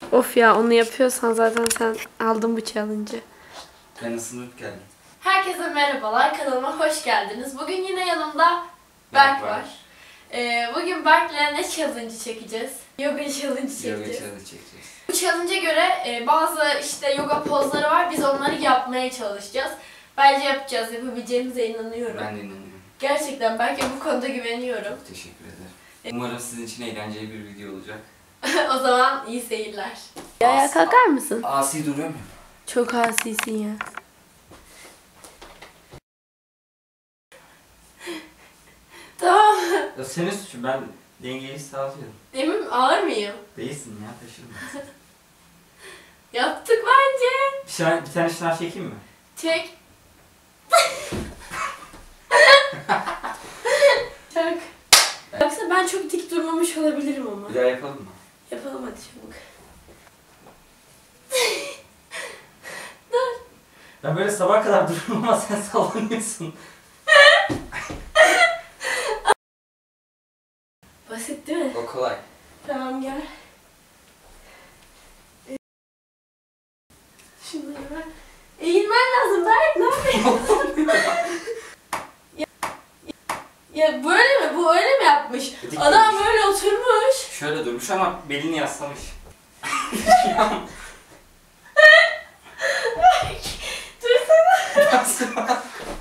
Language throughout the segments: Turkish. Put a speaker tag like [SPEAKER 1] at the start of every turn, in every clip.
[SPEAKER 1] Of ya, onu yapıyorsan zaten sen aldın bu challenge'ı.
[SPEAKER 2] Ben ısınıp geldim.
[SPEAKER 1] Herkese merhabalar, kanalıma hoş geldiniz. Bugün yine yanımda Berk var. Bugün Berk'le ne challenge çekeceğiz? Yoga challenge çekeceğiz. Bu challenge'e göre bazı işte yoga pozları var, biz onları yapmaya çalışacağız. Bence yapacağız, yapabileceğimize inanıyorum.
[SPEAKER 2] Ben de inanıyorum.
[SPEAKER 1] Gerçekten Berk'e bu konuda güveniyorum.
[SPEAKER 2] Teşekkür ederim. Umarım sizin için eğlenceli bir video olacak.
[SPEAKER 1] O zaman iyi seyirler. Ayağa kalkar mısın?
[SPEAKER 2] Asi duruyor mu?
[SPEAKER 1] Çok asisin ya. Tamam.
[SPEAKER 2] Ya senin suçun, ben dengeyi sağlıyorum.
[SPEAKER 1] Emin ağır mıyım?
[SPEAKER 2] Değilsin ya, taşırma.
[SPEAKER 1] Yaptık bence.
[SPEAKER 2] Bir tane şınav çekeyim mi?
[SPEAKER 1] Çek. Çak. Yoksa ben çok dik durmamış olabilirim ama.
[SPEAKER 2] Bir daha yapalım mı?
[SPEAKER 1] Yapalım hadi çabuk. Dur.
[SPEAKER 2] Ben böyle sabah kadar dururum ama sen sallanıyorsun.
[SPEAKER 1] Basit değil mi?
[SPEAKER 2] O kolay.
[SPEAKER 1] Tamam gel. Şunları ver. Eğilmen lazım Berk, ne yapıyorsun? Ya böyle mi? Bu öyle mi yapmış?
[SPEAKER 2] Dik
[SPEAKER 1] Adam
[SPEAKER 2] durmuş.
[SPEAKER 1] böyle oturmuş.
[SPEAKER 2] Şöyle durmuş ama belini yaslamış.
[SPEAKER 1] Dursana.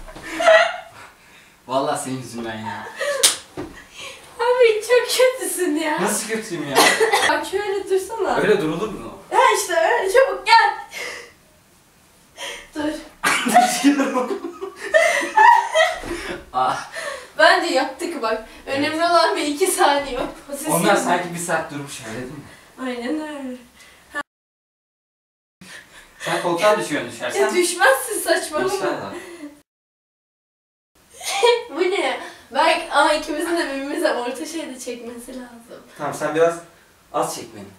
[SPEAKER 2] Vallahi senin yüzünden ya.
[SPEAKER 1] Abi çok kötüsün ya.
[SPEAKER 2] Nasıl kötüyüm ya?
[SPEAKER 1] Bak şöyle dursana.
[SPEAKER 2] Öyle durulur mu?
[SPEAKER 1] Ha işte öyle, çabuk gel. Dur.
[SPEAKER 2] Ah.
[SPEAKER 1] Bence yaptık bak. Önemli olan bir 2 saniye.
[SPEAKER 2] Onlar sanki bir saat durmuş öyle değil mi?
[SPEAKER 1] Aynen öyle.
[SPEAKER 2] Sen koltuğa düşüyorsun düşersen.
[SPEAKER 1] Ya düşmezsin, saçmalama.
[SPEAKER 2] İnşallah.
[SPEAKER 1] Bu ne? Berk ama ikimizin de birbirimize orta şeyde çekmesi lazım.
[SPEAKER 2] Tamam, sen biraz az çek beni.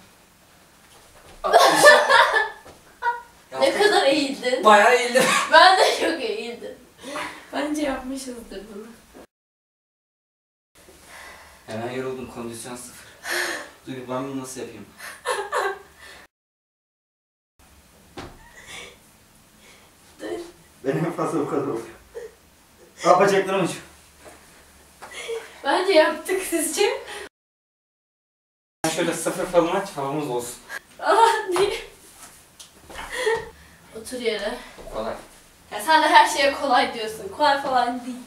[SPEAKER 1] Ne kadar eğildin?
[SPEAKER 2] Bayağı eğildim.
[SPEAKER 1] Ben de çok eğildim. Bence yapmışızdır bunu.
[SPEAKER 2] Hemen yoruldum, kondisyon sıfır. Dur ben bunu nasıl yapayım?
[SPEAKER 1] Dur.
[SPEAKER 2] Benim en fazla bu kadar oluyor. Aa, bacaklarım acıyor.
[SPEAKER 1] Bence yaptık sizce.
[SPEAKER 2] Sen şöyle sıfır falan aç, havamız olsun.
[SPEAKER 1] Ah değil. Otur yere.
[SPEAKER 2] Kolay.
[SPEAKER 1] Ya sen de her şeye kolay diyorsun. Kolay falan değil.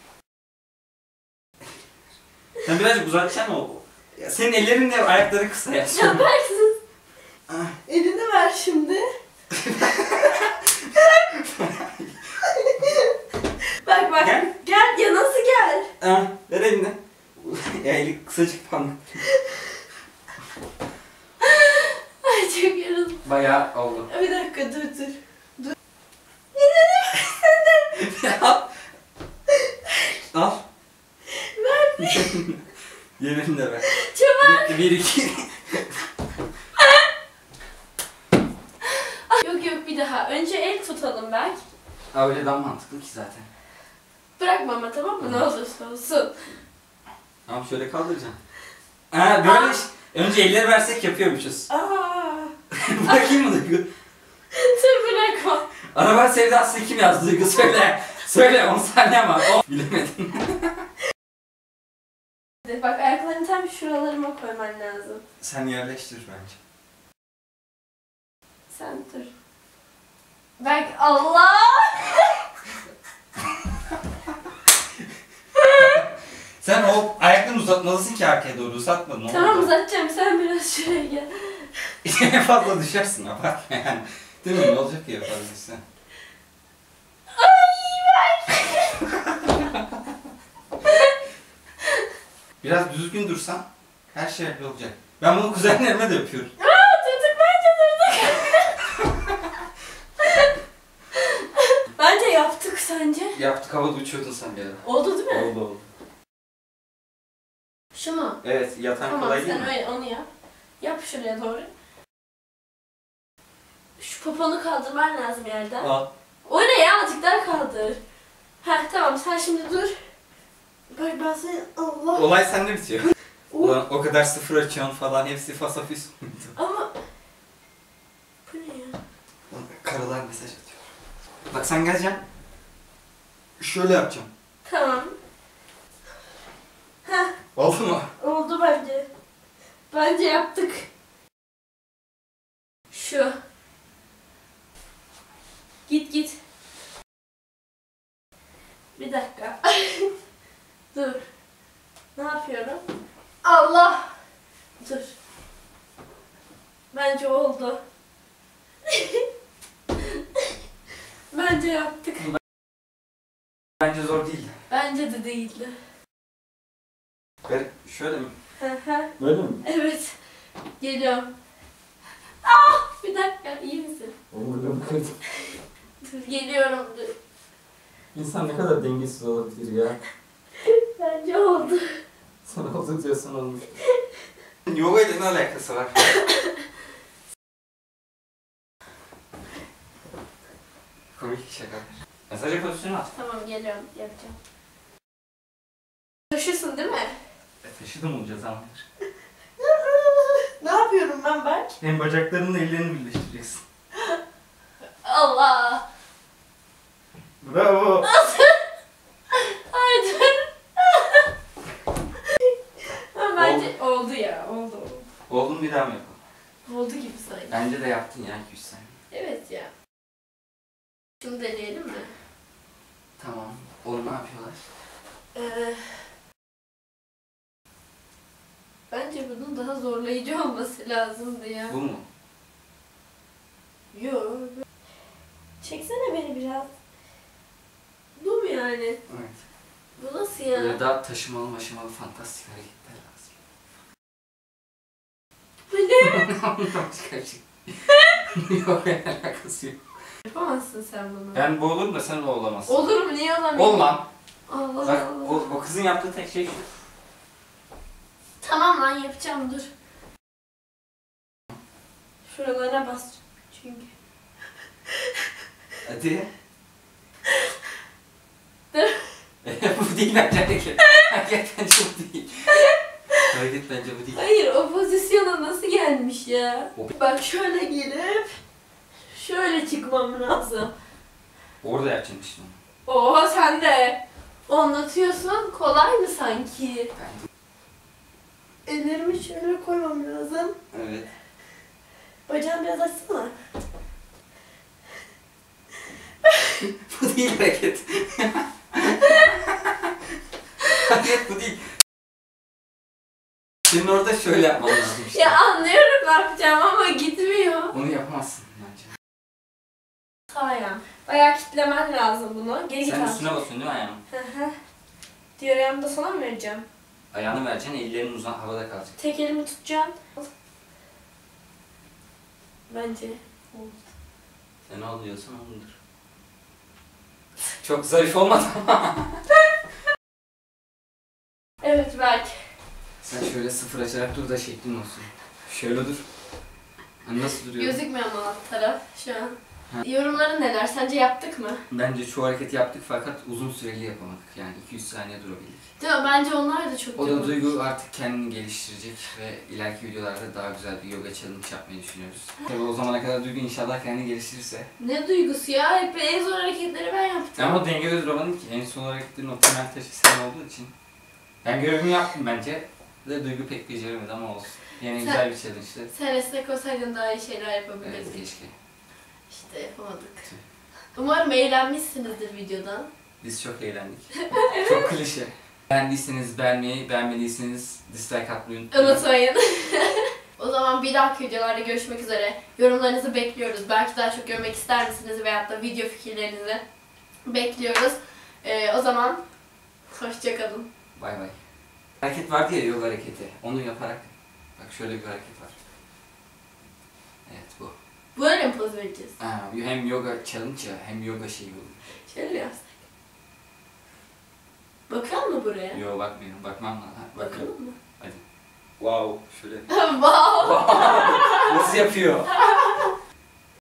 [SPEAKER 2] Sen birazcık uzatacaksın o. Ya senin ellerin de ayakları kısa ya.
[SPEAKER 1] Ya Berksiz.
[SPEAKER 2] Ah.
[SPEAKER 1] Elini ver şimdi. Bak.
[SPEAKER 2] Gel.
[SPEAKER 1] Gel ya, nasıl gel?
[SPEAKER 2] Ah, ver elini. Ya eli kısacık falan.
[SPEAKER 1] Ay çok yoruldum.
[SPEAKER 2] Bayağı oldu.
[SPEAKER 1] Bir dakika dur. Dur.
[SPEAKER 2] Al. Al.
[SPEAKER 1] Ver.
[SPEAKER 2] Yerini de ver.
[SPEAKER 1] Çabuk.
[SPEAKER 2] Bir iki.
[SPEAKER 1] Yok bir daha. Önce el tutalım Berk.
[SPEAKER 2] Aa, öyle daha mantıklı ki zaten.
[SPEAKER 1] Bırakma ama, tamam mı? Ne olursa olsun.
[SPEAKER 2] Tamam, şöyle kaldıracaksın. Ha böyle önce elleri versek yapıyormuşuz.
[SPEAKER 1] Aa.
[SPEAKER 2] Bırakayım mı Duygu?
[SPEAKER 1] Dur bırakma.
[SPEAKER 2] Araba sevdası kim yazdı Duygu, söyle. Söyle, 10 saniye var. Oh, bilemedim.
[SPEAKER 1] Bak ayaklarını tam şuralarıma koyman lazım.
[SPEAKER 2] Sen yerleştir bence.
[SPEAKER 1] Sen dur. Bak Allah!
[SPEAKER 2] Sen o ayaklarını uzatmalısın ki arkaya doğru, uzatmadın.
[SPEAKER 1] Tamam uzatacağım, sen biraz şuraya gel.
[SPEAKER 2] En fazla düşersin, abartma yani. Değil mi? Ne olacak ki yaparsan? Biraz düzgün dursan her şey olacak. Ben bunu kuzenlerime de yapıyorum.
[SPEAKER 1] Durduk bence. Bence yaptık sence.
[SPEAKER 2] Yaptık, havada uçuyordun sen bir ara.
[SPEAKER 1] Oldu değil mi?
[SPEAKER 2] Oldu.
[SPEAKER 1] Şu mu?
[SPEAKER 2] Evet, yatan
[SPEAKER 1] Tamam
[SPEAKER 2] kolay değil
[SPEAKER 1] sen
[SPEAKER 2] mi?
[SPEAKER 1] öyle onu yap. Yap şuraya doğru. Şu poponu kaldırman lazım yerden.
[SPEAKER 2] Al.
[SPEAKER 1] O ne ya, azıcık daha kaldır. Heh tamam, sen şimdi dur. Bak ben seni Allah.
[SPEAKER 2] Olay sende bitiyor. Ulan o kadar sıfır açıyorsun falan, hepsi fasafis.
[SPEAKER 1] Ama
[SPEAKER 2] babalar mesaj atıyor. Bak sen geleceksin. Şöyle yapacağım.
[SPEAKER 1] Tamam. Heh,
[SPEAKER 2] Oldu mu?
[SPEAKER 1] oldu bence. Bence yaptık. Şu. Git. Bir dakika. Dur. Ne yapıyorum? Allah! Dur. Bence oldu. Bence yaptık.
[SPEAKER 2] Bence zor değil.
[SPEAKER 1] Bence de değildi.
[SPEAKER 2] Şöyle mi?
[SPEAKER 1] Hı hı.
[SPEAKER 2] Böyle mi?
[SPEAKER 1] Evet. Geliyorum. Ah! Bir dakika. İyi misin?
[SPEAKER 2] Omurgamı kırdım.
[SPEAKER 1] Dur geliyorum. Dur.
[SPEAKER 2] İnsan ne kadar dengesiz olabilir ya.
[SPEAKER 1] Bence oldu.
[SPEAKER 2] Sen oldu diyorsan olmuş. Yoga ile ne alakası var? Komik şaka. Mesajı pozisyonu at.
[SPEAKER 1] Tamam geliyorum. Yapacağım. Taşırsın değil mi?
[SPEAKER 2] Taşıdım olacağız anlar.
[SPEAKER 1] Ne yapıyorum ben Berk?
[SPEAKER 2] Hem bacaklarınla ellerini birleştireceksin.
[SPEAKER 1] Allah!
[SPEAKER 2] Bravo.
[SPEAKER 1] Ay dur. Ama bence oldu ya. Oldu.
[SPEAKER 2] Oldu mu bir daha mı yapalım?
[SPEAKER 1] Oldu gibi sanki.
[SPEAKER 2] Bence de yaptın ya 200 saniye.
[SPEAKER 1] Evet ya. Şunu deneyelim mi?
[SPEAKER 2] Tamam. Onu ne yapıyorlar?
[SPEAKER 1] Bence bunun daha zorlayıcı olması lazımdı ya.
[SPEAKER 2] Bu mu?
[SPEAKER 1] Yo. Çeksene beni biraz. Bu mu yani?
[SPEAKER 2] Evet.
[SPEAKER 1] Bu nasıl ya?
[SPEAKER 2] Böyle daha taşımalı fantastik hareketler lazım.
[SPEAKER 1] Bu ne?
[SPEAKER 2] Başka bir şey. Yok alakası yok.
[SPEAKER 1] Yapamazsın sen bunu.
[SPEAKER 2] Ben boğulurum da sen boğulamazsın.
[SPEAKER 1] Olurum niye olamayayım?
[SPEAKER 2] Olmam.
[SPEAKER 1] Allah
[SPEAKER 2] Bak
[SPEAKER 1] Allah.
[SPEAKER 2] o kızın yaptığı tek şey şu.
[SPEAKER 1] Tamam lan yapacağım dur. Şuralarına bas çünkü.
[SPEAKER 2] Hadi.
[SPEAKER 1] Dur.
[SPEAKER 2] Bu değil bence hareket. Hareket bence bu değil. Hareket bence bu değil.
[SPEAKER 1] Hayır o pozisyona nasıl gelmiş ya?
[SPEAKER 2] O-
[SPEAKER 1] Bak şöyle gelip şöyle çıkmam lazım.
[SPEAKER 2] Orada yapacaksın işte onu.
[SPEAKER 1] Oha sen de anlatıyorsun kolay mı sanki?
[SPEAKER 2] Ben...
[SPEAKER 1] Ellerimi şöyle koymam lazım.
[SPEAKER 2] Evet.
[SPEAKER 1] Bacağım biraz açsana.
[SPEAKER 2] Bu değil hareket. Hareket bu değil. Senin orada şöyle yapman lazım işte.
[SPEAKER 1] Ya anlıyorum ne yapacağım ama gitmiyor.
[SPEAKER 2] Onu yapamazsın bence.
[SPEAKER 1] Sağ ayağım. Bayağı kitlemen lazım bunu. Geri git
[SPEAKER 2] Sen
[SPEAKER 1] al.
[SPEAKER 2] üstüne basıyorsun değil mi ayağını?
[SPEAKER 1] Hı hı. Diğer ayağımı da sana mı vereceğim?
[SPEAKER 2] Ayağını vereceksin, ellerin uzan havada kalacak.
[SPEAKER 1] Tek elimi tutacağım. Bence oldu.
[SPEAKER 2] Sen ne oluyorsan onundur. Çok zarif olmadı ama.
[SPEAKER 1] Evet Berk.
[SPEAKER 2] Sen şöyle sıfır açarak dur da şeklin olsun. Şöyle dur. Hani nasıl duruyor?
[SPEAKER 1] Gözükmüyor mu alt taraf şu an?
[SPEAKER 2] Ha.
[SPEAKER 1] Yorumların neler? Sence yaptık mı?
[SPEAKER 2] Bence çoğu hareketi yaptık fakat uzun süreli yapamadık. Yani 200 saniye durabildik.
[SPEAKER 1] Değil mi? Bence onlar da çok
[SPEAKER 2] O da
[SPEAKER 1] yorucu.
[SPEAKER 2] Duygu artık kendini geliştirecek ve ileriki videolarda daha güzel bir yoga challenge yapmayı düşünüyoruz. Tabii o zamana kadar Duygu inşallah kendini geliştirirse.
[SPEAKER 1] Ne duygusu ya? Hep en zor hareketleri ben yaptım.
[SPEAKER 2] Ama dengede duramadın ki. En son hareketlerin o temel taşı sen olduğu için. Ben görevimi yaptım bence. Ve Duygu pek beceremedi ama olsun. Yine
[SPEAKER 1] Sen-
[SPEAKER 2] güzel bir challenge'dı.
[SPEAKER 1] Sen esnek olsaydın daha iyi şeyler
[SPEAKER 2] Evet
[SPEAKER 1] yapabilirdin.
[SPEAKER 2] keşke.
[SPEAKER 1] İşte yapamadık. Umarım eğlenmişsinizdir videodan.
[SPEAKER 2] Biz çok eğlendik. Çok klişe. Beğendiyseniz beğenmeyi, beğenmediyseniz dislike atmayı unutmayın.
[SPEAKER 1] Unutmayın. O zaman bir dahaki videolarda görüşmek üzere. Yorumlarınızı bekliyoruz. Belki daha çok görmek ister misiniz veyahut da video fikirlerinizi bekliyoruz. O zaman hoşçakalın.
[SPEAKER 2] Bay bay. Hareket vardı ya yoga hareketi. Onu yaparak bak şöyle bir hareket var. Evet bu.
[SPEAKER 1] Böyle mi poz vereceğiz?
[SPEAKER 2] Ha, hem yoga challenge ya hem yoga şeyi oluyor.
[SPEAKER 1] Şöyle yapsak. Bakıyor musun buraya?
[SPEAKER 2] Yo bakmıyorum. Bakmam lazım.
[SPEAKER 1] Bakalım mı?
[SPEAKER 2] Hadi. Wow. Şöyle.
[SPEAKER 1] Wow.
[SPEAKER 2] Nasıl yapıyor?